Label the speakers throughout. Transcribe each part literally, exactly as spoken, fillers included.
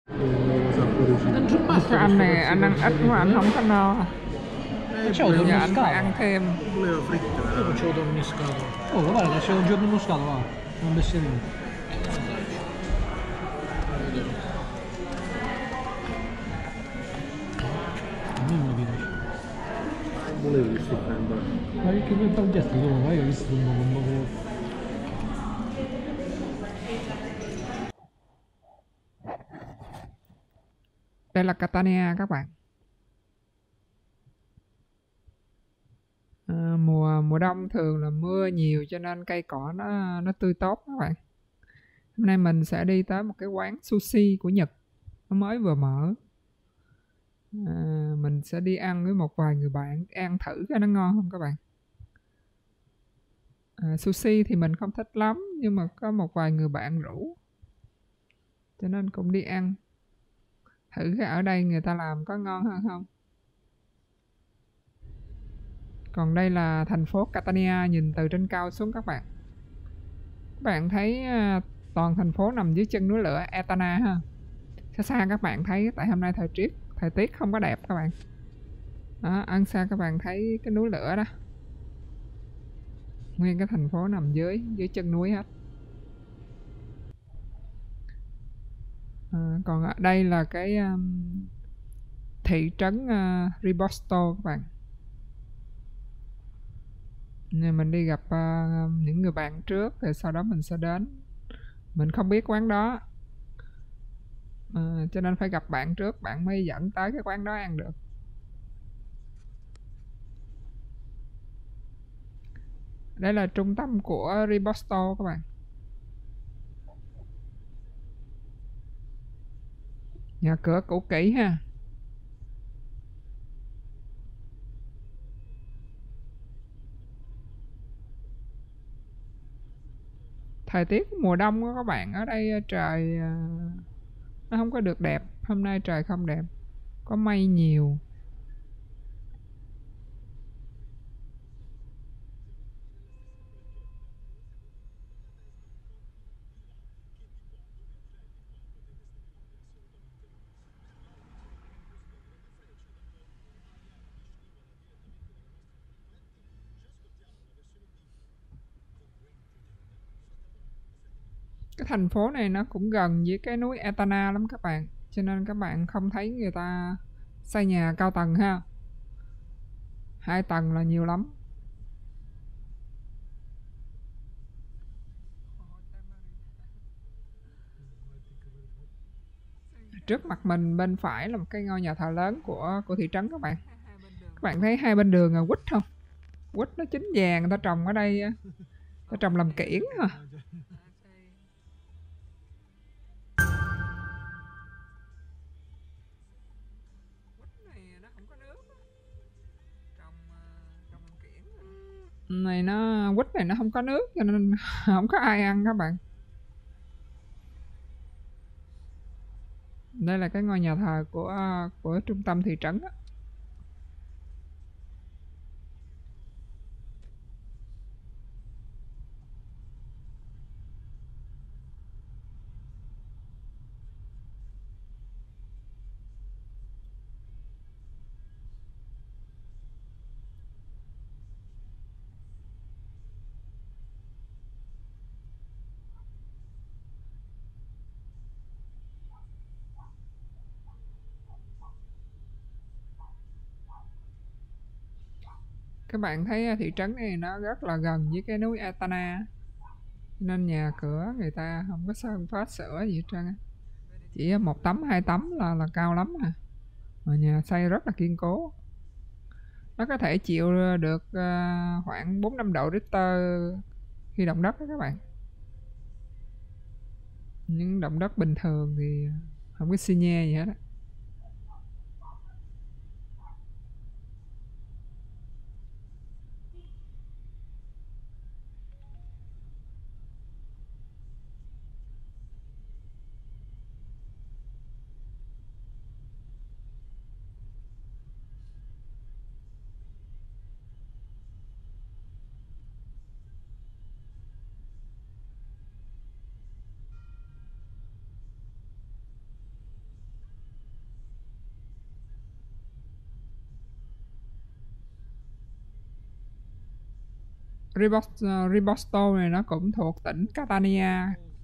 Speaker 1: Cái anh này anh ăn ít mà anh không có no.
Speaker 2: C'è un
Speaker 1: Giờ anh phải
Speaker 2: moscato.
Speaker 1: ăn thêm.
Speaker 3: Voleva fritta.
Speaker 2: Io facevo tonno moscato. Oh, guarda, c'è un giorno moscato, va. Non bestemmia. A me non mi piace.
Speaker 3: Non volevo che si prenda.
Speaker 2: Ma che quel bel gesto solo, ma io ho visto un po' un po'.
Speaker 1: Đây là Catania các bạn. À, mùa mùa đông thường là mưa nhiều cho nên cây cỏ nó nó tươi tốt các bạn. Hôm nay mình sẽ đi tới một cái quán sushi của Nhật, nó mới vừa mở. À, mình sẽ đi ăn với một vài người bạn, ăn thử coi nó ngon không các bạn. À, sushi thì mình không thích lắm nhưng mà có một vài người bạn rủ cho nên cũng đi ăn thử cái ở đây người ta làm có ngon hơn không. Còn đây là thành phố Catania nhìn từ trên cao xuống các bạn. Các bạn thấy à, toàn thành phố nằm dưới chân núi lửa Etna ha. Xa xa các bạn thấy tại hôm nay thời tiết thời tiết không có đẹp các bạn. Đó, ăn xa các bạn thấy cái núi lửa đó. Nguyên cái thành phố nằm dưới dưới chân núi hết. À, còn ở đây là cái um, thị trấn uh, Ribosto các bạn. Nên mình đi gặp uh, những người bạn trước rồi sau đó mình sẽ đến. Mình không biết quán đó. À, cho nên phải gặp bạn trước bạn mới dẫn tới cái quán đó ăn được. Đây là trung tâm của Ribosto các bạn. Nhà cửa cũ kỹ ha. Thời tiết mùa đông đó các bạn, ở đây trời nó không có được đẹp. Hôm nay trời không đẹp, có mây nhiều. Cái thành phố này nó cũng gần với cái núi Etna lắm các bạn, cho nên các bạn không thấy người ta xây nhà cao tầng ha. Hai tầng là nhiều lắm. Trước mặt mình bên phải là một cái ngôi nhà thờ lớn của của thị trấn các bạn. Các bạn thấy hai bên đường là quýt không? Quýt nó chín vàng, người ta trồng ở đây, người ta trồng làm kiểng à. Này nó quýt này nó không có nước cho nên không có ai ăn các bạn. Đây là cái ngôi nhà thờ của của trung tâm thị trấn á. Các bạn thấy thị trấn này nó rất là gần với cái núi Etna, nên nhà cửa người ta không có sơn phết sửa gì hết trơn á. Chỉ một tấm hai tấm là là cao lắm à. Mà nhà xây rất là kiên cố. Nó có thể chịu được uh, khoảng bốn năm độ Richter khi động đất đó các bạn. Những động đất bình thường thì không có xi nhê gì hết á. Riposto, Riposto này nó cũng thuộc tỉnh Catania.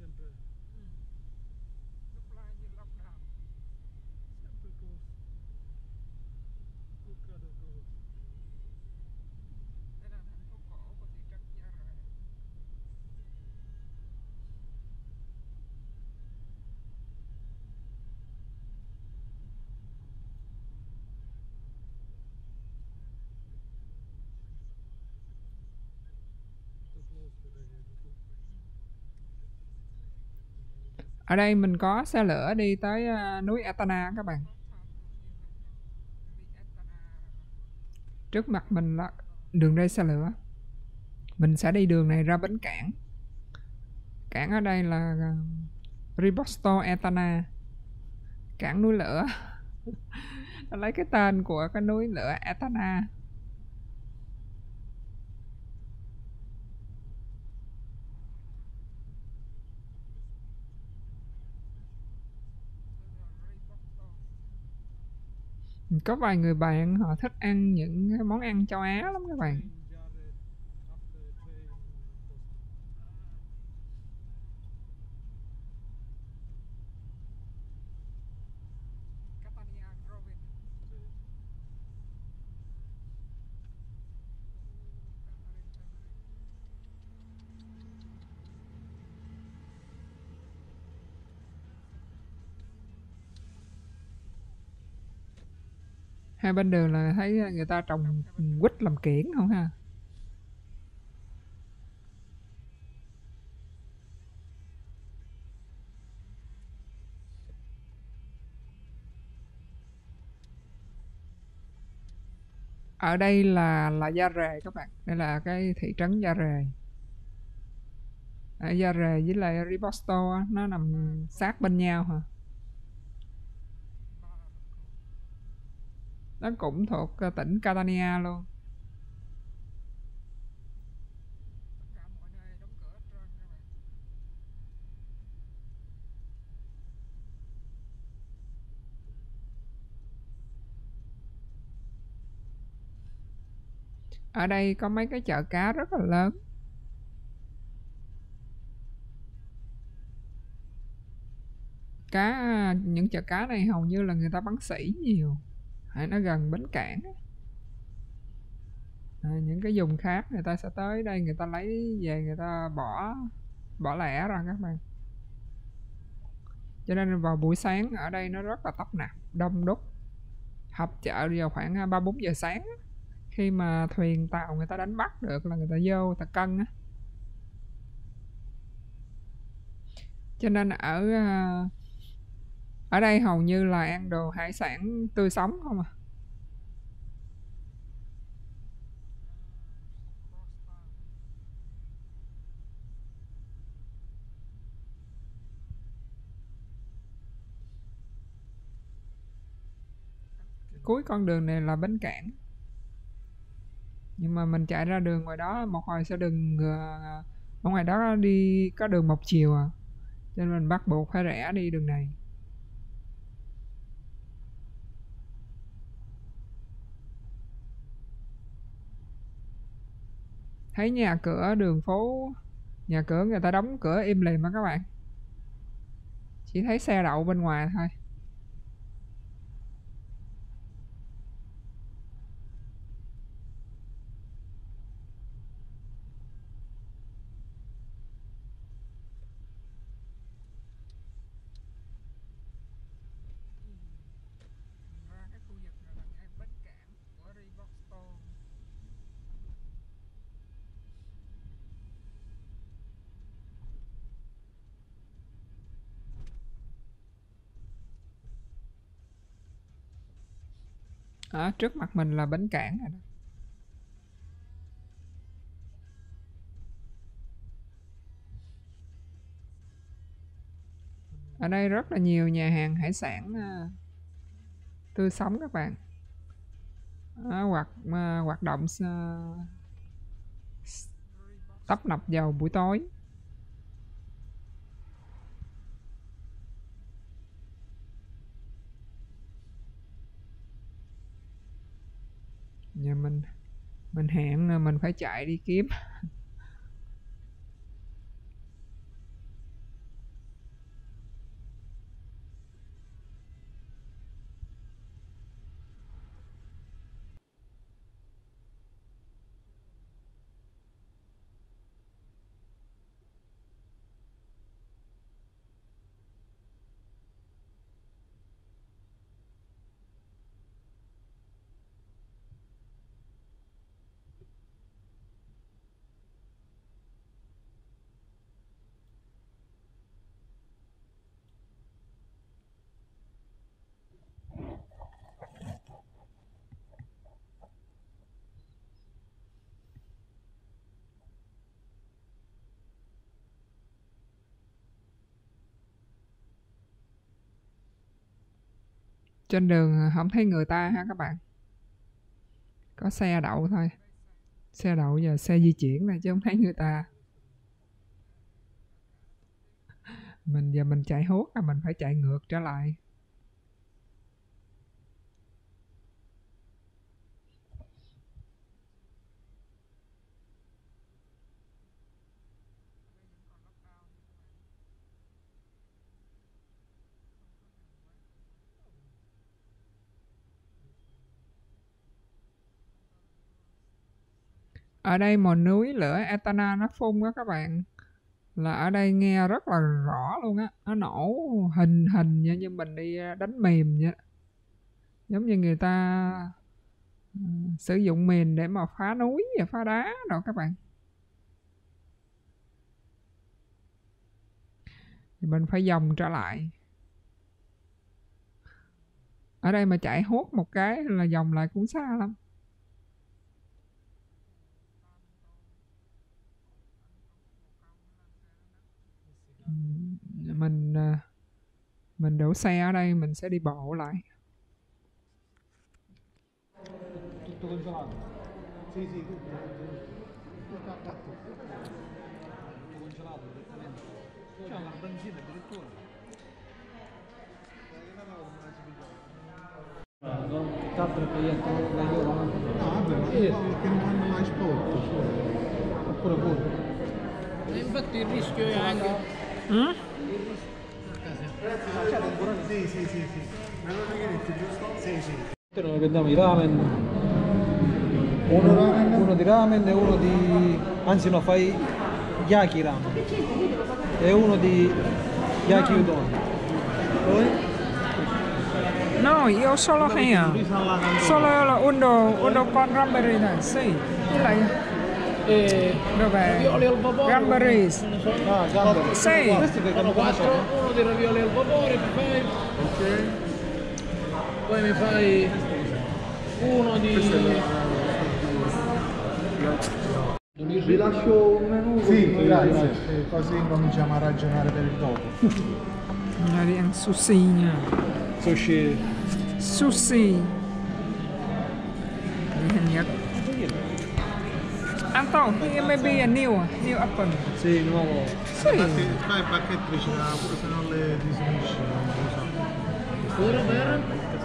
Speaker 1: Ở đây mình có xe lửa đi tới uh, núi Etna các bạn. Trước mặt mình là đường ray xe lửa. Mình sẽ đi đường này ra bến cảng. Cảng ở đây là uh, Riposto Etna, cảng núi lửa. Nó lấy cái tên của cái núi lửa Etna. Có vài người bạn họ thích ăn những cái món ăn châu Á lắm các bạn. Hai bên đường là thấy người ta trồng quýt làm kiển không ha? Ở đây là là Gia Rề các bạn. Đây là cái thị trấn Gia Rề. Ở Gia Rề với lại Riposto nó nằm sát bên nhau hả? Nó cũng thuộc uh, tỉnh Catania luôn. Ở đây có mấy cái chợ cá rất là lớn. Cá, những chợ cá này hầu như là người ta bắn sỉ nhiều. Hay nó gần bến cảng. À, những cái vùng khác người ta sẽ tới đây người ta lấy về người ta bỏ bỏ lẻ ra các bạn. Cho nên vào buổi sáng ở đây nó rất là tấp nập, đông đúc. Họp chợ vào khoảng ba bốn giờ sáng. Khi mà thuyền tàu người ta đánh bắt được là người ta vô người ta cân á. Cho nên ở ở đây hầu như là ăn đồ hải sản tươi sống không à. Cuối con đường này là bến cảng. Nhưng mà mình chạy ra đường ngoài đó một hồi sẽ đường uh, ở ngoài đó đi có đường một chiều à. Cho nên mình bắt buộc phải rẽ đi đường này. Thấy nhà cửa đường phố, nhà cửa người ta đóng cửa im lìm á các bạn. Chỉ thấy xe đậu bên ngoài thôi. Ở trước mặt mình là bến cảng rồi đó. Ở đây rất là nhiều nhà hàng hải sản uh, tươi sống các bạn. À, hoạt uh, hoạt động uh, tấp nập vào buổi tối. Nhà mình mình hẹn mình phải chạy đi kiếm trên đường không thấy người ta ha các bạn. Có xe đậu thôi. Xe đậu giờ xe di chuyển này chứ không thấy người ta. Mình giờ mình chạy hốt là mình phải chạy ngược trở lại. Ở đây một núi lửa Etana nó phun á các bạn. Là ở đây nghe rất là rõ luôn á. Nó nổ hình hình như, như mình đi đánh mìn vậy. Giống như người ta uh, sử dụng mìn để mà phá núi và phá đá đâu các bạn. Thì mình phải vòng trở lại. Ở đây mà chạy hốt một cái là vòng lại cũng xa lắm. Mình mình đổ xe ở đây, mình sẽ đi bộ lại.
Speaker 2: Tutto congelato?
Speaker 3: Sì, sì, tutto. Tutto a quattro.
Speaker 2: Tutto congelato direttamente. C'è una benzina addirittura. Tutt'altro che io trovo le loro.
Speaker 3: No, vabbè, ma
Speaker 2: Sì.
Speaker 3: che non fanno mai sport.
Speaker 2: Oppure pure. E infatti il rischio è anche...
Speaker 1: Mm?
Speaker 3: Sì, sì, sì, sì. Ma non è che detto giusto? Sì, sì.
Speaker 2: Noi prendiamo i ramen. Uno,
Speaker 3: Uno ramen?
Speaker 2: uno di ramen e uno di... Anzi no, fai yaki ramen. E uno di yaki udon. Poi?
Speaker 1: No, io solo heo. Solo uno, uno con gamberi này. Sì. Với lại
Speaker 2: E...
Speaker 1: dov'è?
Speaker 2: ravioli al vapore.
Speaker 1: Gamberis.
Speaker 2: Ah, gamberi.
Speaker 1: Sì.
Speaker 2: Questi che
Speaker 4: Sono quattro, uno di ravioli al vapore mi fai,
Speaker 3: Ok.
Speaker 4: poi mi fai uno di...
Speaker 3: Vi lascio un menù. Sì, grazie. E così cominciamo a ragionare per il dopo.
Speaker 1: Nhà đi ăn sushi nha.
Speaker 2: Sushi.
Speaker 1: Sushi. Đi Hàn Nhật. Anton, maybe a new, new apple.
Speaker 2: Sì, nuovo.
Speaker 1: Sì.
Speaker 3: Fai il pacchetto vicino, pure se non le disunisci, non lo so.
Speaker 4: Pure per?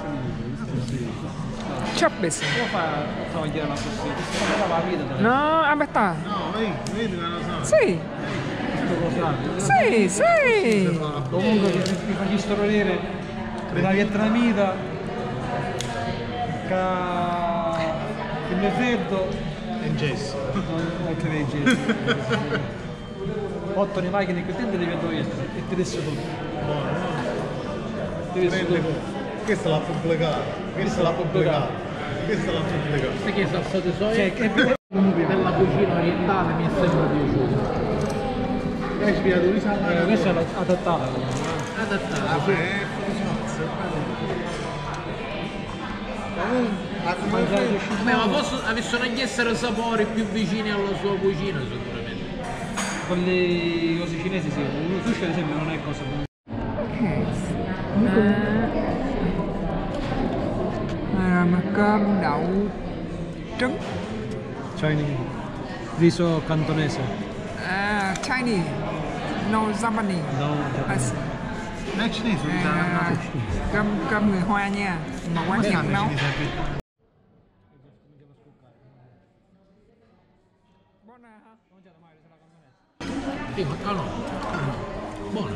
Speaker 1: Choppies.
Speaker 2: Come fa a togliere la sushi? Ti sta la vita.
Speaker 1: No, aspetta.
Speaker 3: No, vedi, vedi che lo so.
Speaker 1: Sì. Sì, sì.
Speaker 2: Comunque mi fa istruire della vietnamita che il mio freddo
Speaker 3: In gesso.
Speaker 2: non che nei gesti. Otto di macchine che te devi andare dietro e ti adesso tutto.
Speaker 3: Buono, no?
Speaker 2: Ti adesso
Speaker 3: Prende-
Speaker 2: tutto.
Speaker 3: Questa l'ha pubblicata. Questa l'ha pubblicata. Questa l'ha pubblicata.
Speaker 4: Sai che salsa di soia
Speaker 2: Cioè, che
Speaker 4: della cucina orientale mi è sempre piaciuta.
Speaker 3: Hai spiegato di
Speaker 2: eh, questa è adattata.
Speaker 4: Adattata.
Speaker 3: Vabbè, funziona. Ma come
Speaker 4: Beh, ma posso, avessero anche essere sapori più vicini alla sua cucina sicuramente.
Speaker 2: Con le cose cinesi sì, il sushi ad esempio non è cosa come...
Speaker 1: Ok. À, mà cơm đậu trứng.
Speaker 2: Chinese. Riso cantonese.
Speaker 1: À, Chinese. No Japanese.
Speaker 2: No,
Speaker 1: À,
Speaker 3: Non è cinese, è
Speaker 1: à, cơm cơm người Hoa nha. Mà quán Nhật nấu.
Speaker 4: Sì, ma ah, no. Buona.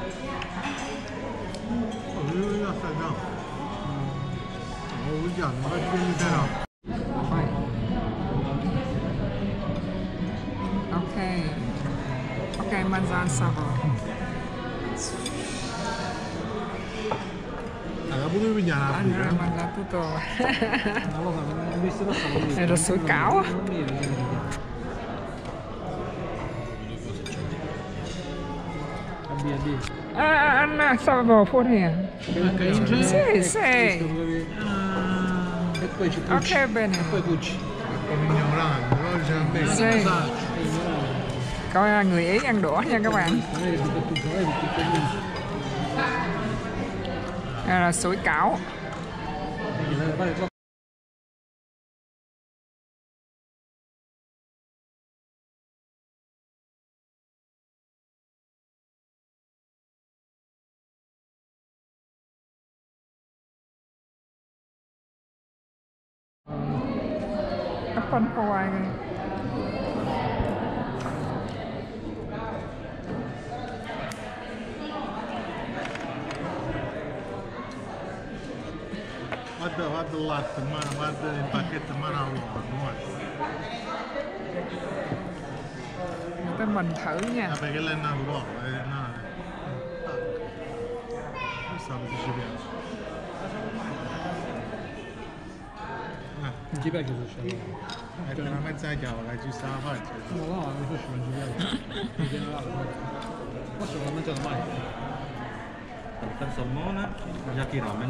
Speaker 3: Io assaggiamo. Oh, vediamo, ma quindi però.
Speaker 1: Phải. Ok. Ok, mangiare sabor.
Speaker 3: Allora, pure pigliare la
Speaker 1: Anh
Speaker 3: fritta.
Speaker 1: ơi, mangiare tutto.
Speaker 2: Non lo so, non ho visto questo.
Speaker 1: Era sul cavo.
Speaker 2: Abbia, abbia.
Speaker 1: À, anh stavo fuori.
Speaker 4: H in G.
Speaker 1: Sì, sì.
Speaker 4: Ah,
Speaker 2: E poi ci cuci.
Speaker 1: Ok, bene.
Speaker 2: E poi cuci.
Speaker 3: Come ignorante, però diciamo bene.
Speaker 1: Sì. Coi à, người Ý ăn đũa nha các bạn.
Speaker 2: Non è che ti tutto, non è che ti tutto.
Speaker 1: Đây là sủi cảo. Apple Hawaii này.
Speaker 3: Guarda, guarda il latte, ma guarda il pacchetto ma non lo
Speaker 1: Người ta mình thử nha.
Speaker 3: Ah, perché lei è naturale, è nata. Questa mi ci piace.
Speaker 2: Non ti piace il sushi?
Speaker 3: È per una mezza chiave che ci sta a faccia.
Speaker 2: No, no, il sushi non ci piace. In generale. Forse non l'ho mangiato mai.
Speaker 5: Per salmone, yaki ramen.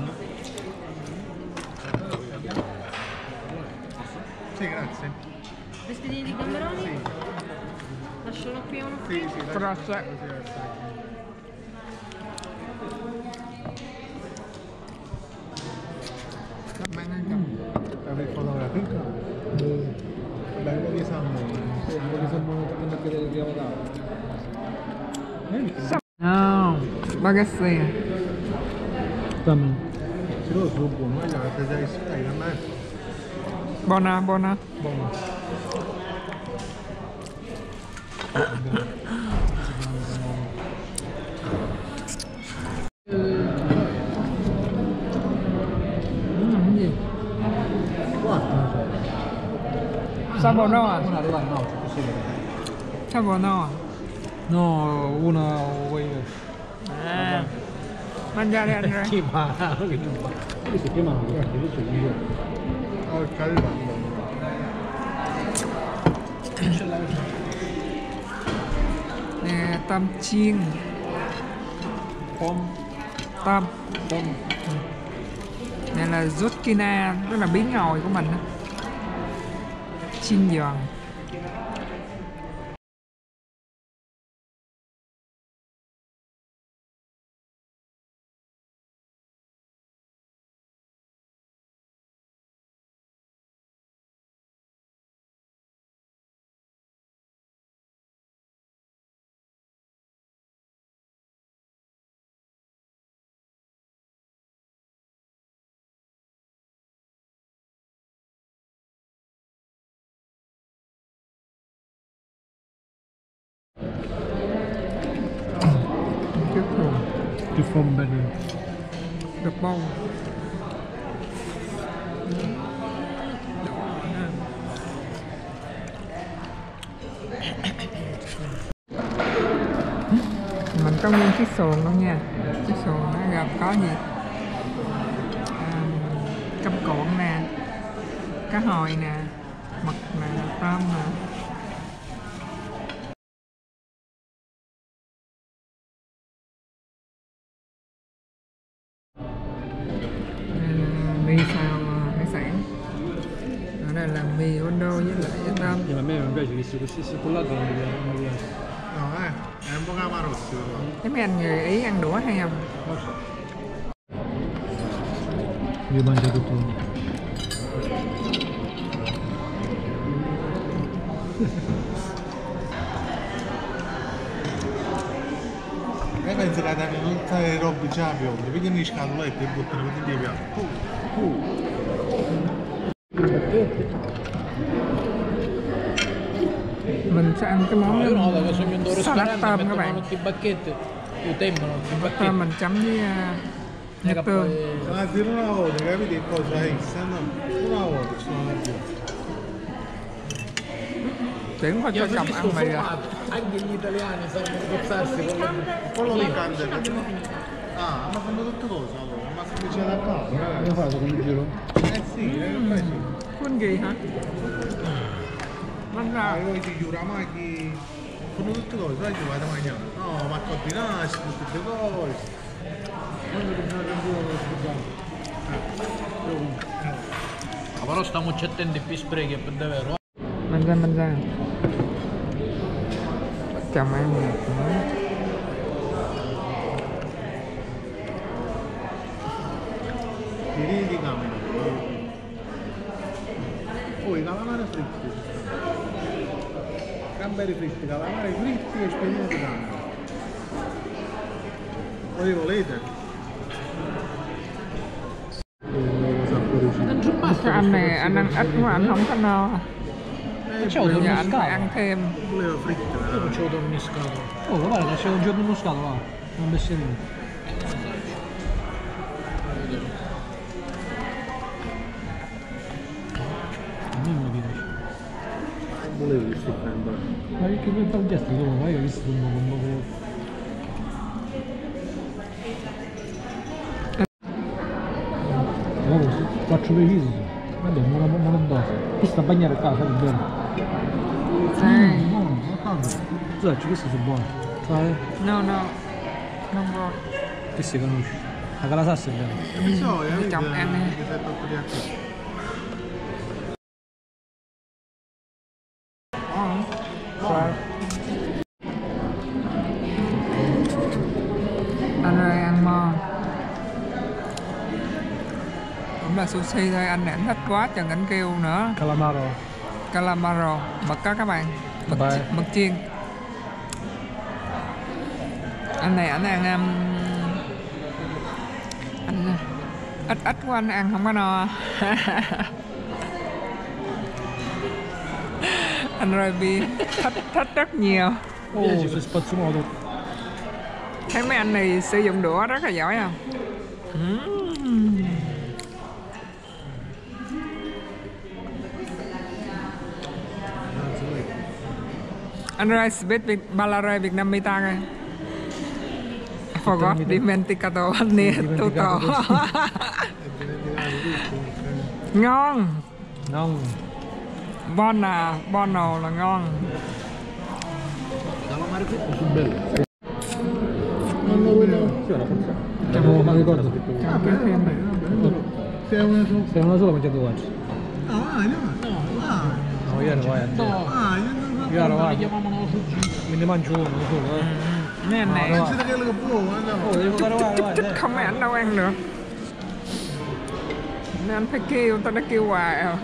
Speaker 3: Sì, grazie.
Speaker 6: Vestiti di gamberoni? Sì. Lascialo qui uno qui?
Speaker 3: Sì, sì,
Speaker 1: Grazie. Các bạn ăn cầm.
Speaker 3: Per fotografica? Bello di salmone.
Speaker 2: Sì, anche di salmone anche di avocado.
Speaker 1: No, spaghetti.
Speaker 2: Dammi.
Speaker 3: Sì, lo so buono, ma la te già stai da me.
Speaker 1: Buona, buona.
Speaker 2: Buono.
Speaker 1: Cái gì?
Speaker 3: Quattro.
Speaker 1: Sabonoa.
Speaker 2: Una arriva no, c'è possibile.
Speaker 1: Sabonoa.
Speaker 2: No, una vuoi.
Speaker 1: À. Mangiare Andrea.
Speaker 2: Chi fa? Che non fa? Questo prima non guarda, questo è il
Speaker 3: Oh, il calibro.
Speaker 1: Nè, tôm chiên.
Speaker 2: Pom,
Speaker 1: Tôm.
Speaker 2: pom.
Speaker 1: Này là zucchina, tức là bí ngòi của mình á. Chiên giòn. Cái thùng
Speaker 2: Più fom bene.
Speaker 1: được bông. Mình có nguyên chiếc xuồng luôn nha. Chiếc xuồng nó gồm có gì? À, cơm cuộn nè, cá hồi nè, mực nè, tôm nè. Mì xào hải sản. Ở đây là mì Ondo với lại tôm.
Speaker 2: Ma a me non piace che sia così secollato, non mi piace.
Speaker 3: No, eh, è un po' camarossi.
Speaker 1: Thế mấy anh người Ý ăn đũa hay không?
Speaker 2: Io mangio tutto.
Speaker 3: E pensi che danno tutte le robe già pionte, pigliano le scatolette e buttano tutti i piatti.
Speaker 1: Mình sẽ ăn cái món
Speaker 4: Io una volta che sono in un
Speaker 1: salad
Speaker 4: ristorante
Speaker 1: tôm các
Speaker 4: mettono
Speaker 1: bạn.
Speaker 4: tutti i bacchetti, io tempono tutti i bacchetti.
Speaker 1: Tôm mình chấm với uh,
Speaker 4: Non è
Speaker 1: nước
Speaker 4: che
Speaker 1: tương.
Speaker 4: poi-
Speaker 3: Ma dire una volta, capite cosa è? Stanno una volta ci sono più.
Speaker 1: Chuyển qua cho
Speaker 4: Io ho
Speaker 1: chồng
Speaker 4: visto
Speaker 1: ăn mì à.
Speaker 4: fumato, anche gli italiani sanno sforzarsi con le...
Speaker 3: Quello piccante. Ah, ma fanno tutte cose allora, ma se c'è da casa.
Speaker 2: Come fate con il giro?
Speaker 3: Eh sì, eh, poi sì.
Speaker 1: Khuôn gì hả? Bánh
Speaker 3: Ma
Speaker 1: ra.
Speaker 3: io ti giuro, ma chi... Fanno tutte cose, sai che vado a mangiare? No, ma combinarsi, tutte cose.
Speaker 2: Quando bisogna cambiare scusate.
Speaker 4: Ma però stiamo attenti più sprechi, è per davvero.
Speaker 1: Mình ra, mình ra. Chồng ăn một món.
Speaker 3: Piedini di camera. Poi calamari fritti. Gamberi fritti, calamari fritti e spiedini di camera. Voi volete?
Speaker 1: Cái anh này anh ăn ít mà anh không có no.
Speaker 2: C'è un
Speaker 1: Giờ anh phải
Speaker 2: moscato.
Speaker 1: ăn thêm.
Speaker 3: Voleva fritte.
Speaker 2: Io non c'è un moscato. Oh, guarda, c'è un giorno moscato, va. Non bestemmia. A me non mi piace.
Speaker 3: Non volevo questi pendoli.
Speaker 2: Ma che quel bel gesto tu, ma io ho visto un po' un po'. Faccio preciso. Vabbè, non la non la base. Questa a bagnare a casa, è bene.
Speaker 1: Đây.
Speaker 3: No, ma tanto.
Speaker 2: Scusate, questi sono buoni. Sai?
Speaker 1: No, no. Non buono.
Speaker 2: Che si conosce? La calasassa è bene.
Speaker 3: Che so, eh?
Speaker 1: Di chồng ăn nè.
Speaker 3: Che sei troppo di acqua.
Speaker 1: Anh ơi ăn mò. Cũng là sushi thôi, anh này anh thích quá chừng anh kêu nữa.
Speaker 2: Calamaro.
Speaker 1: Calamaro, mực đó các bạn. Mực,
Speaker 2: Bye.
Speaker 1: mực chiên. Anh này anh ăn um, anh ít ít của anh ăn không có no. Anh Ruby thích thích rất nhiều.
Speaker 2: Oh, si spazzumato.
Speaker 1: Thấy mấy anh này sử dụng đũa rất là giỏi không? Mm. Anh Ray biết Việt Balare Việt Nam Mita rồi. Forgot dimenticato nè tutto. Ngon.
Speaker 2: Non.
Speaker 1: Buona, buono là ngon.
Speaker 3: Calamari fritti sono belli. Non lo vedo.
Speaker 2: Sì, la forza. Abbiamo una ricordo.
Speaker 3: Sei una sola.
Speaker 2: Se una sola mangiato oggi.
Speaker 3: No, no, no.
Speaker 2: No, io ero vai a te.
Speaker 3: Ah,
Speaker 2: Io ero vai.
Speaker 4: chiamavano fuggito.
Speaker 2: Me ne mangio uno solo, eh.
Speaker 1: Mấy anh này
Speaker 3: non siete quello che provo, andiamo.
Speaker 2: Oh, devo fare vai, vai.
Speaker 1: thích không mấy anh đâu ăn được. Nên anh phải kêu, tao đã kêu hoài à.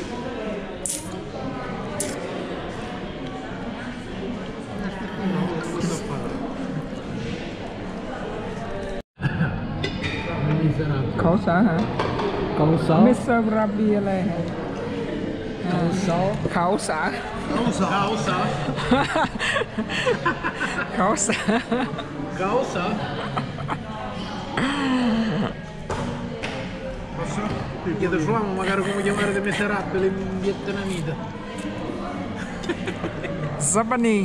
Speaker 1: Khổ sở hả?
Speaker 2: Con số.
Speaker 1: mít-tơ Raviele hả?
Speaker 2: Con số.
Speaker 1: Khổ sở.
Speaker 3: Causa.
Speaker 4: Causa?
Speaker 1: Khổ sở.
Speaker 4: Causa?
Speaker 3: Posso?
Speaker 4: Chiedo Flavio magari come chiamare le miserabili in vietnamita.
Speaker 1: Zabani.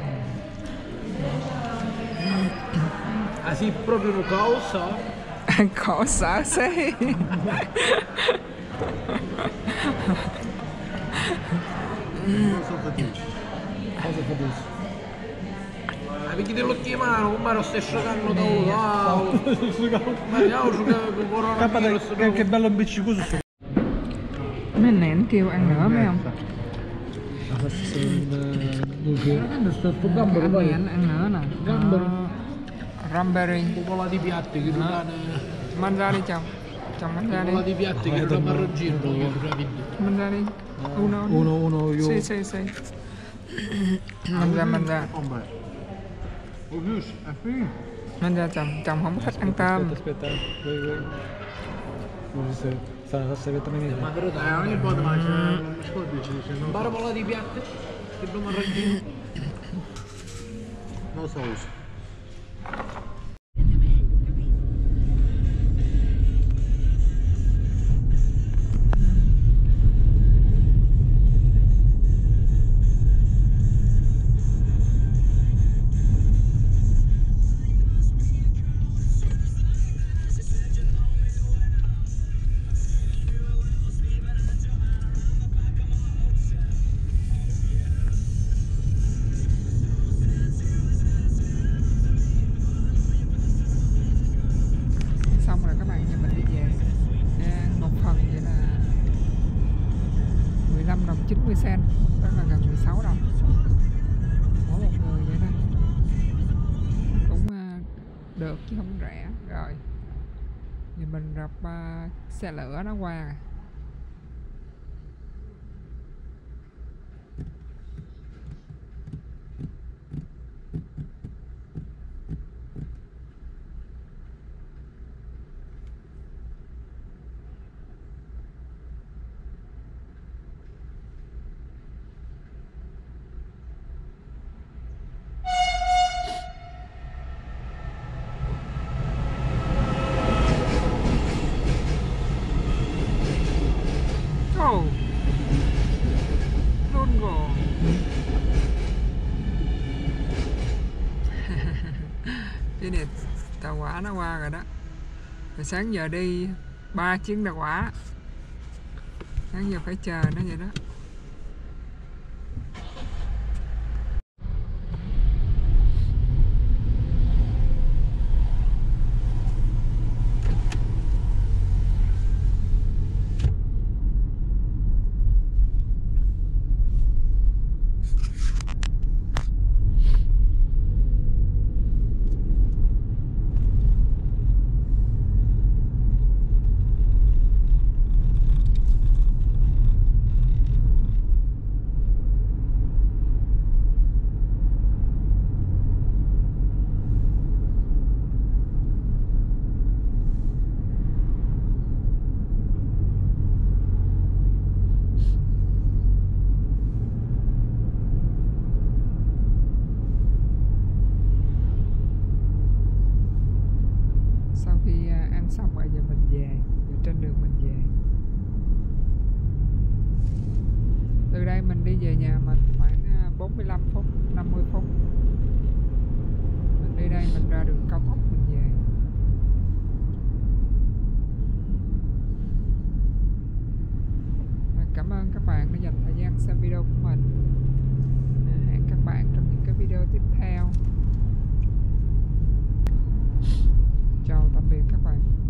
Speaker 4: Ah sì, proprio un causa?
Speaker 1: Khổ sở xí.
Speaker 3: Non so fatici.
Speaker 2: Cosa fate?
Speaker 4: Ah, perché te lo chiamano, come lo stai scioccando da uno? Ma io ho giocato con coronavirus.
Speaker 2: Che, che bello impiccicoso sto.
Speaker 1: Mấy này anh kêu ăn nữa mấy không?
Speaker 2: Sto sto gambero
Speaker 1: Anh này
Speaker 2: vai.
Speaker 1: anh ăn nữa nè.
Speaker 2: Gambero.
Speaker 1: Ramberry.
Speaker 4: Popola di piatti che non hanno...
Speaker 1: Mang ra đi chồng. Chồng mang ra đi.
Speaker 4: Popola di piatti che non hanno marroncino, proprio rapidi.
Speaker 1: Mang ra đi. Uno.
Speaker 2: Uno, uno, io.
Speaker 1: Sì, sì, sì. Mang ra, mang ra.
Speaker 3: Oh, beh. Oh, giusto, è finito.
Speaker 1: Mang ra chồng. Chồng không có thích ăn tôm.
Speaker 2: Aspetta, aspetta. Vai, vai. Non si sta sta sta vettonina.
Speaker 4: Ma però
Speaker 3: Eh,
Speaker 4: dai,
Speaker 3: ogni volta ma c'è un scordi ci dice
Speaker 4: un
Speaker 3: non so.
Speaker 4: popola di piatti che non marroncino.
Speaker 3: Non so uso.
Speaker 1: Xong rồi các bạn, giờ mình đi về. Nha, một phần vậy là mười lăm đồng chín mươi cent, tức là gần mười sáu đồng mỗi một người vậy đó. Cũng à, được chứ không rẻ. Rồi Thì mình gặp uh, xe lửa nó qua rồi. Oh, luôn gồ. Cái này tàu hỏa nó qua rồi đó. Rồi sáng giờ đi ba chuyến tàu hỏa, sáng giờ phải chờ nó vậy đó. Sau khi ăn xong rồi giờ mình về, giờ trên đường mình về. Từ đây mình đi về nhà mình khoảng bốn mươi lăm phút, năm mươi phút. Mình đi đây mình ra đường cao tốc mình về. Cảm ơn các bạn đã dành thời gian xem video của mình. Hẹn các bạn trong những cái video tiếp theo. Chào tạm biệt các bạn.